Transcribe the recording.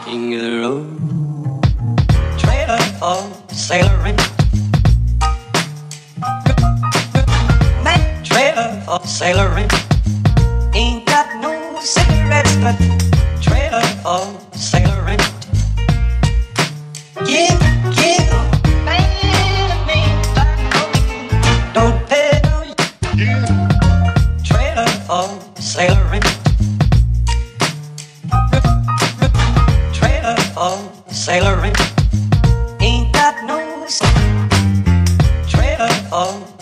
King of the road, trailer for sailoring, man, trailer for sailoring. Ain't got no cigarettes, but trailer for sailoring. Give, man, me, don't pay no. Trailer for sailoring. Sailoring, ain't got no trailer for